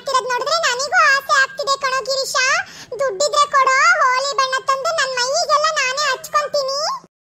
ಆಗ್ತಿರೋದು ನೋಡಿದ್ರೆ ನನಗೂ ಆಸೆ ಆಗ್ತಿದೆ ಕಣೋ ಗಿರೀಶ. ದುಡ್ಡಿದ್ರೆ ಕೊಡೋ, ಹೋಲಿ ಬಣ್ಣ ತಂದು ನನ್ನ ಮೈಗೆಲ್ಲ ನಾನೇ ಹಚ್ಕೊಂತೀನಿ.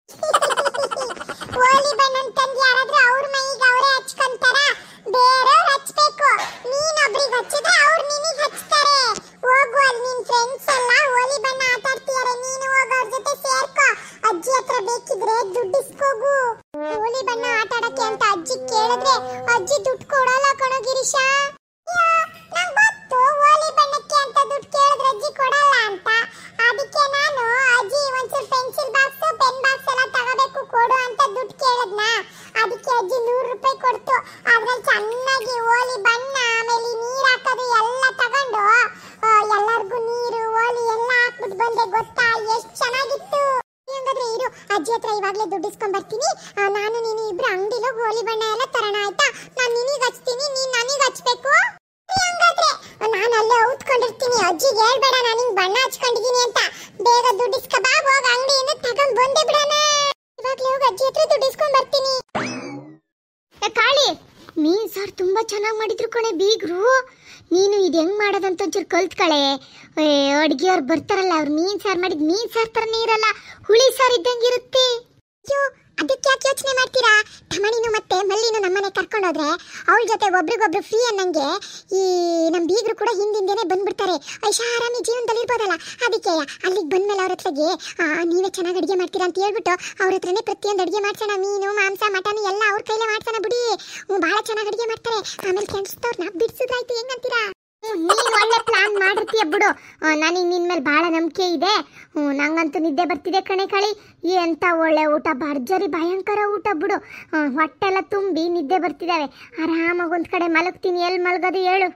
ಹೋಲಿ ಬಣ್ಣ ತಂದು ಯಾರಾದ್ರೂ ಅವ್ರ ಮೈಗೆ ಅವರೇ ಹಚ್ಕೊಂತಾರ, ಬೇರೆಯವ್ರು ಹಚ್ಬೇಕು. ನೀನೊಬ್ರಿಗೆ ಹಚ್ಚಿದ್ರೆ ಅವ್ರು ನಿನಗೆ ಹಚ್ತಾರೆ. ಹೋಗು, ಅಲ್ಲಿ ನಿನ್ ಫ್ರೆಂಡ್ಸ್ ಎಲ್ಲ ಹೋಲಿ ಬಣ್ಣ ಆಟ ಆಡ್ತಿದ್ದಾರೆ, ನೀನು ಹೋಗಿ ಅವ್ರ ಜೊತೆ ಸೇರ್ಕೋ. ಅಜ್ಜಿ ಹತ್ರ ಬೇಕಿದ್ರೆ ದುಡ್ಡಿಸ್ಕೋಗು. ಹೋಲಿ ಬಣ್ಣ ಆಟ ಆಡಕ್ಕೆ ಅಂತ ಅಜ್ಜಿ ಕೇಳಿದ್ರೆ ಅಜ್ಜಿ ದುಡ್ಡು ಕೊಡಲ್ಲ ಕಣೋ ಗಿರೀಶ. ನಂಗೆ ಗೊತ್ತು ಹೋಲಿ ಬಣ್ಣಕ್ಕೆ ಅಂತ ದುಡ್ಡು ಕೇಳಿದ್ರೆ ಅಜ್ಜಿ ಕೊಡಲ್ಲ ಅಂತ. ಅದಕ್ಕೆ ನಾನು ಅಜ್ಜಿ ಒಂಚೂರು ಪೆನ್ಸಿಲ್ ಬಾಕ್ಸ್ ಪೆನ್ ಬಾಕ್ಸ್ ಎಲ್ಲ ತಗೋಬೇಕು ಕೊಡು ಅಂತ ದುಡ್ಡು ಕೇಳಿದ್ನ. ಅದಕ್ಕೆ ಅಜ್ಜಿ 100 ರೂಪಾಯಿ ಕೊಡ್ತು. ಅದ್ರಲ್ಲಿ ಚೆನ್ನಾಗಿ ಹೋಲಿ ಬಣ್ಣ ಆಮೇಲೆ ನೀರು ಹಾಕೋದು ಎಲ್ಲ ತಗೊಂಡು ಎಲ್ಲರಿಗೂ ನೀರು ಹೋಲಿ ಎಲ್ಲ ಹಾಕ್ಬಿಟ್ಟು ಬಂದೆ. ಗೊತ್ತಾ ಎಷ್ಟು ಚೆನ್ನಾಗಿತ್ತು. ಹಂಗಾದ್ರೆ ಇರು, ಅಜ್ಜಿ ಹತ್ರ ಇವಾಗಲೇ ದುಡ್ಡಿಸ್ಕೊಂಡ್ ಬರ್ತೀನಿ. ನಾನು ನೀನು ಇಬ್ರು ಅಂಗಡಿలో ಹೋಲಿ ಬಣ್ಣ ಎಲ್ಲ ತರೋಣ, ಆಯ್ತಾ? ನಾನು ನಿನಗೆ ಹಚ್ತೀನಿ, ನೀನು ನನಗೆ ಹಚ್ಬೇಕು. ಹಂಗಾದ್ರೆ ನಾನು ಅಲ್ಲೇ ಔತ್ಕೊಂಡಿರ್ತೀನಿ. ಅಜ್ಜಿಗೆ ಹೇಳ್ಬೇಡ ನಾನು ಹಿಂಗೆ ಬಣ್ಣ ಹಚ್ಕೊಂಡಿದ್ದೀನಿ ಅಂತ. ಬೇಗ ದುಡ್ಡಿಸ್ಕ ಬಾ, ಹೋಗಿ ಅಂಗಡಿಯಿಂದ ತಗೊಂಡ್ ಬಂದೇ ಬಿಡೋಣ. ಇವಾಗಲೇ ಹೋಗಿ ಅಜ್ಜಿ ಹತ್ರ ದುಡ್ಡಿಸ್ಕೊಂಡ್ ಬರ್ತೀನಿ. ಕಾಳಿ, ಮೀನ್ ಸಾರು ತುಂಬಾ ಚೆನ್ನಾಗಿ ಮಾಡಿದ್ರು ಕಣೆ ಬೀಗ್ರು. ನೀನು ಇದು ಹೆಂಗ್ ಮಾಡೋದಂತ ಒಂಚೂರು ಕಲ್ತ್ಕಳೆ. ಅಡುಗೆಯವ್ರು ಬರ್ತಾರಲ್ಲ, ಅವ್ರು ಮೀನ್ ಸಾರು ಮಾಡಿದ್ ಮೀನ್ ಸಾರು ತರನೇ ಇರಲ್ಲ, ಹುಳಿ ಸಾರು ಇದ್ದಂಗಿರುತ್ತೆ. ಅಯ್ಯೋ, ಅದಕ್ಕೆ ಯಾಕೆ ಯೋಚನೆ ಮಾಡ್ತೀರಾ? ತಮಣಿನು ಮತ್ತೆ ಮಲ್ಲಿನು ನಮ್ಮನೆ ಕರ್ಕೊಂಡೋದ್ರೆ ಅವಳ ಜೊತೆ ಒಬ್ರಿಗೊಬ್ರು ಫ್ರೀ ಅನ್ನಂಗೆ ಈ ನಮ್ಮ ಬೀಗರು ಕೂಡ ಹಿಂದಿಂದೇನೆ ಬಂದ್ಬಿಡ್ತಾರೆ. ಐಷಾರಾಮಿ ಜೀವನದಲ್ಲಿ ಇರ್ಬೋದಲ್ಲ. ಅದಕ್ಕೆ ಅಲ್ಲಿಗೆ ಬಂದ್ಮೇಲೆ ಅವ್ರ ಹತ್ರಗೆ ನೀವೇ ಚೆನ್ನಾಗಿ ಅಡುಗೆ ಮಾಡ್ತೀರಾ ಅಂತ ಹೇಳ್ಬಿಟ್ಟು ಅವ್ರ ಹತ್ರನೇ ಪ್ರತಿಯೊಂದು ಅಡುಗೆ ಮಾಡ್ಸೋಣ. ಮೀನು ಮಾಂಸ ಮಟನ್ ಎಲ್ಲ ಅವ್ರ ಕೈಲೇ ಮಾಡ್ಸೋಣ ಬಿಡಿ. ಭಾಳ ಚೆನ್ನಾಗಿ ಅಡುಗೆ ಮಾಡ್ತಾರೆ. ಆಮೇಲೆ ಕೆಲ್ಸದವ್ರನ್ನ ಬಿಡಿಸಿದ್ರಾಯ್ತು. ಹೆಂಗಂತೀರಾ? ನೀನು ಒಳ್ಳೆ ಪ್ಲಾನ್ ಮಾಡಿರ್ತೀಯ ಬಿಡು. ನನಗೆ ನಿನ್ನ ಮೇಲೆ ಭಾಳ ನಂಬಿಕೆ ಇದೆ. ನಂಗಂತೂ ನಿದ್ದೆ ಬರ್ತಿದೆ ಕಣೆ ಕಾಳಿ. ಎಂಥ ಒಳ್ಳೆ ಊಟ, ಭರ್ಜರಿ ಭಯಂಕರ ಊಟ ಬಿಡು. ಹೊಟ್ಟೆಲ್ಲ ತುಂಬಿ ನಿದ್ದೆ ಬರ್ತಿದ್ದಾವೆ. ಆರಾಮಾಗಿ ಒಂದು ಕಡೆ ಮಲಗ್ತೀನಿ. ಎಲ್ಲಿ ಮಲಗೋದು ಹೇಳು?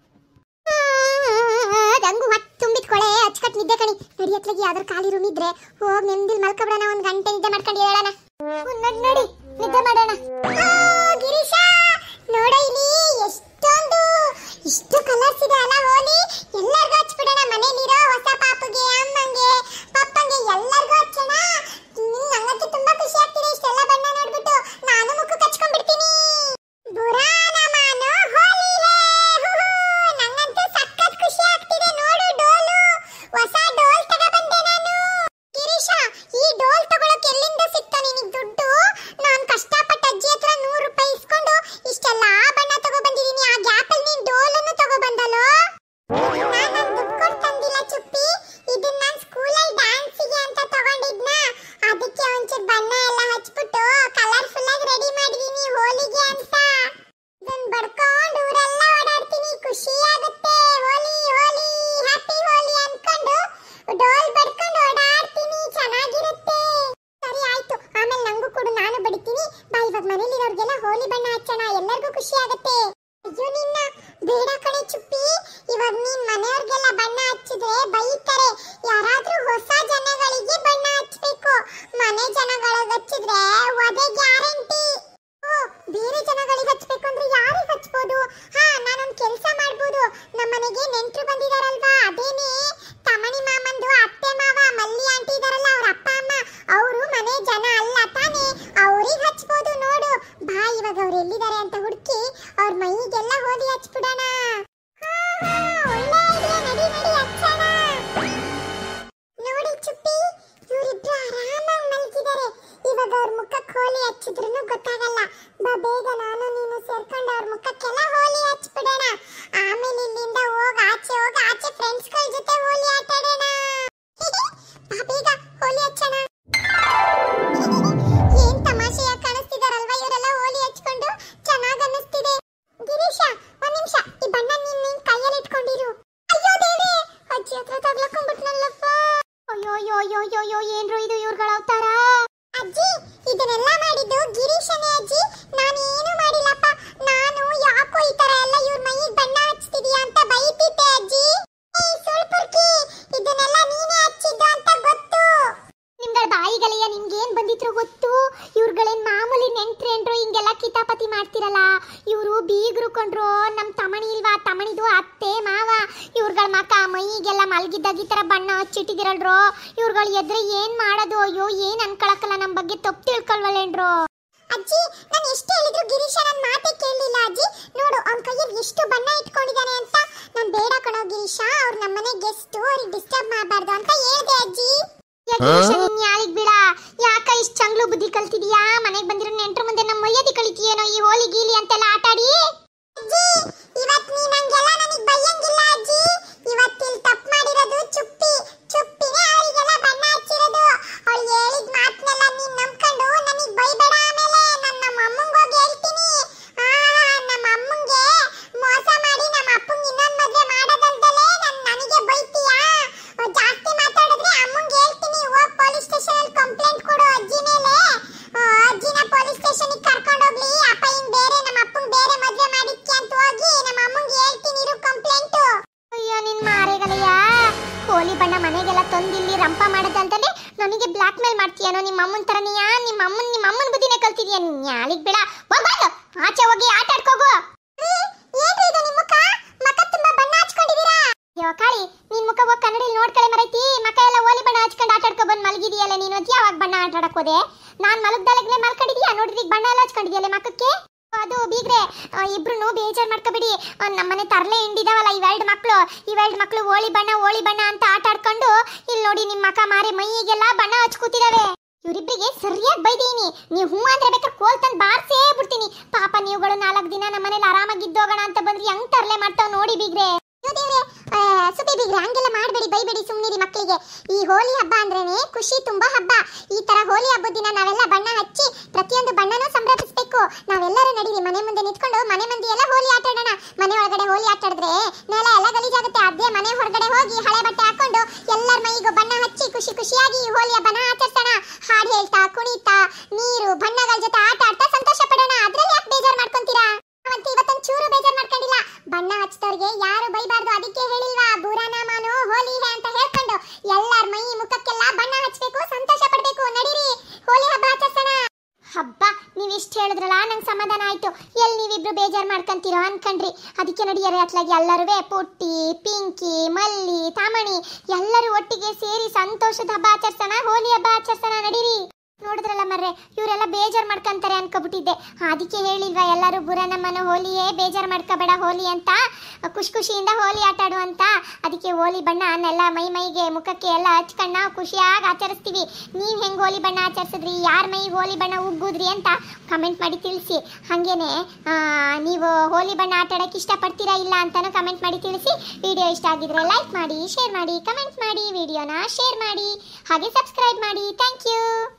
ದಂಗು ಹೊಟ್ಟೆ ತುಂಬಿಟ್ಕೊಳೆ, ಅಚ್ಚಕಟ್ಟು ನಿದ್ದೆ ಕಣಿ. ನಡಿಯತ್ಲಾಗಿ ಯಾವ್ದಾರು ಖಾಲಿ ರೂಮ್ ಇದ್ರೆ ಹೋಗಿ ನೆಮ್ಮದಿಲ್ ಮಲ್ಕೊಬಿಡೋಣ. 1 ಗಂಟೆ ನಿದ್ದೆ ಮಾಡ್ಕೊಂಡು ಹೇಳೋಣ. ನಡಿ ನಿದ್ದೆ ಮಾಡೋಣ. ಗಿರೀಶ ನೋಡ, ಇಲ್ಲಿ ಇಷ್ಟು ಕಲರ್ಸ್ ಇದೆ ಅಲ್ಲ ಹೋಲಿ. ಎಲ್ಲರಿಗೂ ಹಚ್ಬಿಡೋಣ. ಮನೇಲಿರೋ ಹೊಸ ಪಾಪುಗೆ, ಅಮ್ಮಂಗೆ, ಪಪ್ಪಂಗೆ ಎಲ್ಲರಿಗೂ ಹಚ್ಚೋಣ. ನಂಗಂತೂ ತುಂಬಾ ಖುಷಿ ಆಗ್ತಿದೆ ಇಷ್ಟೆಲ್ಲ ಬಣ್ಣ ನೋಡ್ಬಿಟ್ಟು. ನಾನು ಮುಖಕ್ಕೆ ಹಚ್ಕೊಂಡ್ಬಿಡ್ತೀನಿ. ಬುರಾನ ಮಾನು ಹೋಲಿ ನಂಗಂತೂ ಸಖತ್ ಖುಷಿ ಆಗ್ತಿದೆ. ನೋಡು ಡೋಲು, ಹೊಸ ಡೋಲ್ ತಗೊಬಂದೆ ನಾನು. ಗಿರೀಶ, ಈ ಡೋಲ್ ತಗೊಳಕ್ಕೆ ಎಲ್ಲಿಂದ ಸಿಕ್ತಾ ನಿನಗೆ ದುಡ್ಡು? ನಾನು ಕಷ್ಟಪಟ್ಟು ಅಜ್ಜಿ ಹತ್ರ 100 ರೂಪಾಯಿ ಇಸ್ಕೊಂಡು ಇಷ್ಟೆಲ್ಲ ಬಣ್ಣ ತಗೊಬಂದಿದ್ದೀನಿ. ಆ ಗ್ಯಾಪಲ್ಲಿ ನೀನು ಡೋಲನ್ನು ತಗೊಬಂದಲ್ಲೋ? ನಾನು ದುಡ್ಡು ಕೊಟ್ಟು ತಂದಿಲ್ಲ ಚುಪ್ಪಿ. ಇದನ್ನ ನಾನು ಸ್ಕೂಲಲ್ಲಿ ಡ್ಯಾನ್ಸಿಗೆ ಅಂತ ತಗೊಂಡಿದ್ನ. ಅದಕ್ಕೆ ಒಂಚೂರು ಬಣ್ಣ ಎಲ್ಲ ಹಚ್ಬಿಟ್ಟು ಕಲರ್ಫುಲ್ ಆಗಿ ರೆಡಿ ಮಾಡಿದೀನಿ ಹೋಲಿಗೆ ಅಂತ. ಇದನ್ನ ಬಡ್ಕೊಂಡು ಊರೆಲ್ಲ ಓಡಾಡ್ತೀನಿ. ಖುಷಿ ಆಗುತ್ತೆ. ಹೋಲಿ ಹೋಲಿ ಹ್ಯಾಪಿ ಹೋಲಿ ಅನ್ಕೊಂಡು ಡೋಲ್ ಬಡ್ಕೊಂಡು ಓಡಾಡ್ತೀನಿ. ಚೆನ್ನಾಗಿರುತ್ತೆ. ಸರಿ ಆಯ್ತು, ಆಮೇಲೆ ನಂಗೂ ಕೊಡು, ನಾನು ಬಡಿತೀನಿ. ಬಾ, ಇವಾಗ ಮನೇಲಿರೋರ್ಗೆಲ್ಲ ಹೋಲಿ ಬಣ್ಣ ಹಚ್ಚೋಣ. ಎಲ್ಲರಿಗೂ ಖುಷಿ ಆಗುತ್ತೆ. ಅಯ್ಯೋ ನಿನ್ನ ಬೇಡ ಕಣೆ ಚುಪ್ಪಿ. ಇವಾಗ ನೀನ್ ಮನೆಯವ್ರಿಗೆಲ್ಲ ಬಣ್ಣ ಹಚ್ಚಿದ್ರೆ ಬೈತಾರೆ. ಯಾರಾದ್ರೂ ಹೊಸ ಜನಗಳಿಗೆ ಬಣ್ಣ ಹಚ್ಬೇಕು. ಮನೆ ಜನಗಳಿಗೆ ಹಚ್ಚಿದ್ರೆ ಒದೆ ಗ್ಯಾರಂಟಿ. ಬೇರೆ ಜನಗಳಿಗೆ ಹಚ್ಬೇಕು ಅಂದ್ರೆ ಯಾರಿಗೆ ಹಚ್ಬೋದು? ನಾನೊಂದು ಕೆಲಸ ಮಾಡ್ಬೋದು. ನಮ್ಮನೆಗೆ ನೆಂಟರು ಬಂದಿದಾರಲ್ವಾ, ಅದೇನೆ ತಮಣಿ ಮಾಮಂದು ಅತ್ತೆ ಮಾವ ಮಲ್ಲಿ ಆಂಟಿ ಇದಾರಲ್ಲ, ಅವ್ರ ಅಪ್ಪ ಅಮ್ಮ, ಅವರು ಮನೆ ಜನ ಅಲ್ಲ ತಾನೆ, ಅವ್ರಿಗೆ ಹಚ್ಬೋದು. ನೋಡು ಬಾ, ಇವಾಗ ಅವ್ರು ಎಲ್ಲಿದ್ದಾರೆ ಅಂತ ಹುಡುಕಿ ಅವ್ರ ಮೈಗೆಲ್ಲ ಹೋಲಿ ಹಚ್ಬಿಡೋಣ. ಒಳ್ಳೆ ಐಡಿಯಾ. ನಡಿ ನಡಿ ಹಚ್ಚೋಣ. ನೋಡಿ ಚುಪ್ಪಿ, ಇವರಿಬ್ರು ಆರಾಮಾಗಿ ಮಲಗಿದ್ದಾರೆ. ಇವಾಗ ಅವ್ರ ಮುಖಕ್ಕೆ ಹೋಲಿ ಹಚ್ಚಿದ್ರು ಗೊತ್ತಾಗಲ್ಲ. ಬಾ, ಬೇಗ ನಾನು ನೀನು ಸೇರ್ಕೊಂಡು ಅವ್ರ ಮುಖಕ್ಕೆಲ್ಲ ಹೋಲಿ ಹಚ್ಬಿಡೋಣ. ಆಮೇಲೆ ಇಲ್ಲಿಂದ ಹೋಗಿ ಆಚೆ ಫ್ರೆಂಡ್ಸ್ಗಳ ಜೊತೆ ಹೋಲಿ ಆಟ ಆಡೋಣ. ಬಾ, ಬೇಗ ಹೋಲಿ ಹಚ್ಚೋಣ. ಏನ್ ತಮಾಷೆಯಾಗಿ ಕಾಣಿಸ್ತಿದಾರಲ್ವಾ ಇವರೆಲ್ಲ ಹೋಲಿ ಹಚ್ಕೊಂಡು? ಚೆನ್ನಾಗಿ ಅನ್ನಿಸ್ತಿದೆ. ಗಿರೀಶ, ಒಂದ್ ನಿಮಿಷ, ಈ ಬಣ್ಣ ನಿನ್ನ ಕೈಯಲ್ಲಿ ಇಟ್ಕೊಂಡಿರು. ಅಯ್ಯೋ ದೇವ್ರೆ, ಅಜ್ಜಿ ಹತ್ರ ತಗ್ಲಾಕೊಂಡ್ಬಿಟ್ನಲ್ಲಪ್ಪ. ಅಯ್ಯೋ ಏನ್ರು ಇದು ಇವ್ರಗಳ ಅವತಾರ. ಅಜ್ಜಿ, ಇದನ್ನೆಲ್ಲ ಮಾಡಿದ್ದು ಗಿರೀಶನೇ ಅಜ್ಜಿ. ನಾನೇನು ಮಾಡಿಲ್ಲಪ್ಪ. ನಾನು ಯಾಕೋ ಈ ತರ ಎಲ್ಲ ಇವ್ರ ಮೈಗೆ ಬಣ್ಣ ಹಚ್ತಿದೀಯ ಅಂತ ಬೈತಿದ್ದೆ ಅಜ್ಜಿ. ಸುಳ್ಪುರ್ಕಿ, ಇದನ್ನೆಲ್ಲ ನೀನೇ ಹಚ್ಚಿದ್ದು ಅಂತ ಗೊತ್ತು. ನಿಮ್ಗಳ ಬಾಯಿಗಳೆಯ ನಿಮ್ಗೇನ್ ಬಂದಿದ್ರು ಗೊತ್ತು? ಇವ್ರುಗಳೇನ್ ಮಾಮೂಲಿ ನೆಂಟ್ರೇನ್ರು ಹಿಂಗೆಲ್ಲ ಕಿತಾಪತಿ ಮಾಡ್ತಿರಲ್ಲ. ಇವರು ಬೀಗರು ಕೊಂಡ್ರು. ನಮ್ ತಮಣಿ ಇಲ್ವಾ, ತಮಣಿದು ಅತ್ತೆ ಮಾವ. ಇವ್ರುಗಳ ಮಕ ಮೈಗೆಲ್ಲ ಮಲಗಿದ್ದಾಗ ಈ ತರ ಬಣ್ಣ ಹಚ್ಚಿಟ್ಟಿದಿರಲ್ರು. ಇವ್ರುಗಳು ಎದ್ರೆ ಏನ್ ಮಾಡೋದು? ಅಯ್ಯೋ, ಏನ್ ಅನ್ಕೊಳಕಲ್ಲ, ನಮ್ ಬಗ್ಗೆ ತಪ್ಪು ತಿಳ್ಕೊಳ್ವಲ್ಲೇನ್ರು. ಅಜ್ಜಿ, ನಾನು ಎಷ್ಟು ಹೇಳಿದ್ರು ಗಿರೀಶ ನನ್ನ ಮಾತೇ ಕೇಳಲಿಲ್ಲ ಅಜ್ಜಿ. ನೋಡು, ಅವನ ಕೈಯಲ್ಲಿ ಎಷ್ಟು ಬಣ್ಣ ಇಟ್ಕೊಂಡಿದ್ದಾನೆ ಅಂತ. ನಿಶಾ ಅವ್ರ ನಮ್ಮನೆ ಗೆಸ್ಟ್ ಅವ್ರಿಗೆ ಡಿಸ್ಟರ್ಬ್ ಮಾಡಬಾರ್ದು ಅಂತ ಹೇಳ್ದೆ ಅಜ್ಜಿ. ಯಾರಿಗ್ ಬಿಡ ಯಾಕ ಇಷ್ಟ ಚಂಗ್ಲು ಬುದ್ಧಿ ಕಲ್ತಿದ್ಯಾ? ಮನೆಗೆ ಬಂದಿರೋ ನೆಂಟ್ರ ಮುಂದೆ ನಮ್ಮ ಮರ್ಯಾದೆ ಕಳಿತೀಯೇನೋ ಈ ಹೋಲಿ ಗೀಲಿ ಅಂತೆಲ್ಲ ಆಟಾಡಿ. ಅಜ್ಜಿ ಇವತ್ತು ನೀ ನಂಗೆಲ್ಲ ನನಗೆ ಬೈಯಂಗಿಲ್ಲ ಅಜ್ಜಿ. ಇವತ್ತು ಇಲ್ಲಿ ತಪ್ಪು ಮಾಡಿರೋದು ಚುಪ್ಪಿನೇ ಅವರಿಗೆಲ್ಲ ಬಣ್ಣ ಹಚ್ಚಿರೋದು. ಅವಳು ಹೇಳಿದ ಮಾತನ್ನೆಲ್ಲ ನೀನು ನಂಬ್ಕೊಂಡು ನನಗೆ ಬೈಬೇಡ. ಆಮೇಲೆ ನನ್ನ ಅಮ್ಮಂಗೆ ಹೋಗಿ ಹೇಳ್ತೀನಿ. ನಮ್ಮ ಅಮ್ಮಂಗೆ ಮೋಸ ಮಾಡಿ ನಮ್ಮ ಅಪ್ಪಂಗೆ ಇನ್ನೊಂದು ಮದುವೆ ಮಾಡೋದಲ್ದಲೇ ನನಗೆ ಬೈತೀಯಾ? ಜಾಸ್ತಿ ಮಾತಾಡಿದ್ರೆ ಅಮ್ಮಂಗೆ ಹೇಳ್ತೀನಿ. ಹೋಗಿ ಪೊಲೀಸ್ ಸ್ಟೇಷನ್ ಅಲ್ಲಿ ಕಂಪ್ಲೇಂಟ್ ಕೊಡು ಅಜ್ಜಿ ಮೇಲೆ. ಅಜ್ಜಿನ ಪೊಲೀಸ್ ಸ್ಟೇಷನ್ ಗೆ ಕರ್ಕೊಂಡು ಹೋಗ್ಲಿ. ಅಪ್ಪ ಹಿಂಗ್ ಬೇರೆ ನಮ್ಮ ಅಪ್ಪಂಗೆ ಬೇರೆ ಮದುವೆ ಮಾಡಿದ್ಕೆ ಅಂತ ಹೋಗಿ ನಮ್ಮ ಅಮ್ಮಂಗೆ ಹೇಳ್ತೀನಿ ಇರು ಕಂಪ್ಲೇಂಟ್. ಅಯ್ಯೋ ನಿನ್ ಮಾರೇಗಲಯ್ಯ, ಹೋಲಿ ಬಣ್ಣ ಮನೆಗೆಲ್ಲ ತಂದಿಲ್ಲಿ ರಂಪ ಮಾಡೋದಂತಲೇ ನನಗೆ ಬ್ಲಾಕ್ ಮೇಲ್ ಮಾಡ್ತೀಯನೋ? ನಿಮ್ಮ ಅಮ್ಮನ ತರನಿಯಾ? ನಿಮ್ಮ ಅಮ್ಮನ ಬುದ್ಧಿನೇ ಕಲ್ತಿದ್ಯಾ? ಯಾಲಿಗ್ ಬೇಡ ಹೋಗು ಆಚೆ ಹೋಗಿ ಆಟ ಆಡ್ಕೋಗು. ಏನ್ರಿ ಇದು ನಿಮ್ಮ ಮುಖ ತುಂಬಾ ಬಣ್ಣ ಹಚ್ಕೊಂಡಿದ್ದೀರಾ? ಅಯ್ಯೋ ಕಾಳಿ, ನಿನ್ ಮುಖ ಹೋಗಿ ಕನ್ನಡಿಲಿ ನೋಡ್ಕಳೆ ಮರೈತಿ. ಮಕ್ಕ ಎಲ್ಲ ಹೋಲಿ ಬಣ್ಣ ಹಚ್ಕೊಂಡು ಆಟ ಆಡ್ಕೊ ಬಂದು ಮಲಗಿದೀಯಲ್ಲ ನೀನು. ಅದ್ ಯಾವಾಗ ಬಣ್ಣ ಆಟ ಆಡಕ್ ಹೋದೆ? ನಾನ್ ಮಲಗ್ದಾಗಲೇ ಮಲ್ಕೊಂಡಿದ್ಯಾ ನೋಡ್ರಿ, ಬಣ್ಣ ಎಲ್ಲ ಹಚ್ಕೊಂಡಿದ್ಯಲ್ಲ ಮಕ್ಕಕ್ಕೆ. ಅದು ಬೀಗ್ರೆ ಇಬ್ರು ಬೇಜಾರ್ ಮಾಡ್ಕೋಬೇಡಿ. ನಮ್ಮನೆ ತರಲೆ ಹಿಂಡಿದಾವಲ್ಲ ಇವೆರಡು ಮಕ್ಕಳು ಹೋಳಿ ಬಣ್ಣ ಅಂತ ಆಟ ಆಡ್ಕೊಂಡು ಇಲ್ಲಿ ನೋಡಿ ನಿಮ್ಮ ಮಕ್ಕ ಮಾರೆ ಮೈಗೆಲ್ಲ ಬಣ್ಣ ಹಚ್ಕೂತಿದಾವೆ. ಇವರಿಬ್ಬರಿಗೆ ಸರಿಯಾಗಿ ಬೈದೀನಿ. ನೀವು ಹೂ ಅಂದ್ರೆ ಬೇಕಾದ್ರೆ ಕೋಲ್ ತಂದು ಬಾರ್ಸೇ ಬಿಡ್ತೀನಿ. ಪಾಪ ನೀವುಗಳು 4 ದಿನ ನಮ್ಮನೇಲಿ ಆರಾಮಾಗಿದ್ದೋಗೋಣ ಅಂತ ಬಂದ್ರಿ ಹೆಂಗ್ ತರಲೆ ಮಾಡ್ತಾವ್ ನೋಡಿ ಬೀಗ್ರೆ. ಸುಬಿ ಬೀಗ್ರೆ ಹಂಗೆಲ್ಲ ಮಾಡಬೇಡಿ, ಬೈಬೇಡಿ ಸುಮ್ಮನಿರಿ. ಮಕ್ಕಳಿಗೆ ಈ ಹೋಲಿ ಹಬ್ಬ ಅಂದ್ರೇನೆ ಖುಷಿ ತುಂಬಾ ಹಬ್ಬ. ಈ ತರ ಹೋಲಿ ಹಬ್ಬದ ದಿನ ನಾವೆಲ್ಲ ಬಣ್ಣ ಹಚ್ಚಿ ಪ್ರತಿಯೊಂದು ಬಣ್ಣನೂ ಸಂಭ್ರಮಿಸಬೇಕು. ನಾವೆಲ್ಲರೂ ನಡೀರಿ ಮನೆ ಮುಂದೆ ನಿಂತ್ಕೊಂಡು ಮನೆ ಮಂದಿ ಎಲ್ಲ ಹೋಲಿ ಆಟ ಆಡೋಣ. ಮನೆ ಒಳಗಡೆ ಹೋಲಿ ಆಟ ಆಡಿದ್ರೆ ನೆಲ ಎಲ್ಲ ಗಲೀಜಾಗುತ್ತೆ. ಅದೇ ಮನೆ ಹೊರಗಡೆ ಹೋಗಿ ಹಳೆ ಬಟ್ಟೆ ಹಾಕೊಂಡು ಎಲ್ಲರ ಮೈಗೂ ಬಣ್ಣ ಹಚ್ಚಿ ಖುಷಿಯಾಗಿ ಹೋಲಿ ಹಬ್ಬನ ಆಚರಿಸೋಣ. ಹಾಡು ಹೇಳ್ತಾ ಕುಣಿತಾ ನೀರು ಬಣ್ಣಗಳ ಜೊತೆ ಆಟ ಆಡ್ತಾ ಸಂತೋಷ ಪಡೋಣ. ಅದ್ರಲ್ಲಿ ಯಾಕೆ ಬೇಜಾರು ಮಾಡ್ಕೊಂತೀರಾ? ನಾವಂತೂ ಇವತ್ತೊಂದು ಚೂರು ಬೇಜಾರು ಮಾಡ್ಕೊಂಡಿಲ್ಲ. ಬಣ್ಣ ಹಚ್ಚಿದವ್ರಿಗೆ ಯಾರು ಬೈಬಾರ್ದು ಅದಕ್ಕೆ ಹೇಳಿಲ್ವಾ? ಬುರಾನ ಮಾನು ಹೋಲಿ ಹೇ ಅಂತ ಹೇಳ್ಕೊಂಡು ಎಲ್ಲರ ಮೈ ಮುಖಕ್ಕೆಲ್ಲ ಬಣ್ಣ ಹಚ್ಚಬೇಕು, ಸಂತೋಷ ಪಡಬೇಕು. ನಡೀರಿ ಹೋಲಿ ಹಬ್ಬ ಆಚರಿಸೋಣ. ಹಬ್ಬ ನೀವ್ ಇಷ್ಟ ಹೇಳಿದ್ರಲ್ಲ ನಂಗೆ ಸಮಾಧಾನ ಆಯ್ತು. ಎಲ್ಲಿ ನೀವಿಬ್ರು ಬೇಜಾರ್ ಮಾಡ್ಕೊಂತೀರೋ ಅನ್ಕಂಡ್ರಿ. ಅದಕ್ಕೆ ನಡಿಯರೆ ಅತ್ಲಾಗಿ ಎಲ್ಲರೂ ಪುಟ್ಟಿ ಪಿಂಕಿ ಮಲ್ಲಿ ತಾಮಣಿ ಎಲ್ಲರೂ ಒಟ್ಟಿಗೆ ಸೇರಿ ಸಂತೋಷದ ಹಬ್ಬ ಆಚರಿಸೋಣ, ಹೋಲಿ ಹಬ್ಬ ಆಚರಿಸೋಣ. ನಡೀರಿ. ನೋಡಿದ್ರಲ್ಲ ಮರ್ರೆ, ಇವರೆಲ್ಲ ಬೇಜಾರ್ ಮಾಡ್ಕೊಂತಾರೆ ಅನ್ಕೋಬಿಟ್ಟಿದ್ದೆ. ಅದಕ್ಕೆ ಹೇಳಿಲ್ವಾ ಎಲ್ಲರೂ ಬುರಾನಮ್ಮನ ಹೋಲಿಯೇ ಬೇಜಾರ್ ಮಾಡ್ಕೋಬೇಡ ಹೋಲಿ ಅಂತ, ಖುಷಿಯಿಂದ ಹೋಲಿ ಆಟ ಆಡು ಅಂತ. ಅದಕ್ಕೆ ಹೋಲಿ ಬಣ್ಣ ನೆಲ್ಲ ಮೈಗೆ ಮುಖಕ್ಕೆ ಎಲ್ಲ ಹಚ್ಕೊಂಡು ನಾವು ಖುಷಿಯಾಗಿ ಆಚರಿಸ್ತೀವಿ. ನೀವು ಹೆಂಗೆ ಹೋಲಿ ಬಣ್ಣ ಆಚರಿಸಿದ್ರಿ, ಯಾರ ಮೈಗೆ ಹೋಲಿ ಬಣ್ಣ ಉಗ್ಗುದ್ರಿ ಅಂತ ಕಮೆಂಟ್ ಮಾಡಿ ತಿಳಿಸಿ. ಹಾಗೇನೆ ನೀವು ಹೋಲಿ ಬಣ್ಣ ಆಟ ಆಡೋಕ್ಕೆ ಇಷ್ಟಪಡ್ತೀರಾ ಇಲ್ಲ ಅಂತಾನು ಕಮೆಂಟ್ ಮಾಡಿ ತಿಳಿಸಿ. ವಿಡಿಯೋ ಇಷ್ಟ ಆಗಿದ್ರೆ ಲೈಕ್ ಮಾಡಿ, ಶೇರ್ ಮಾಡಿ, ಕಮೆಂಟ್ ಮಾಡಿ, ವಿಡಿಯೋನ ಶೇರ್ ಮಾಡಿ, ಹಾಗೆ ಸಬ್ಸ್ಕ್ರೈಬ್ ಮಾಡಿ. Thank you.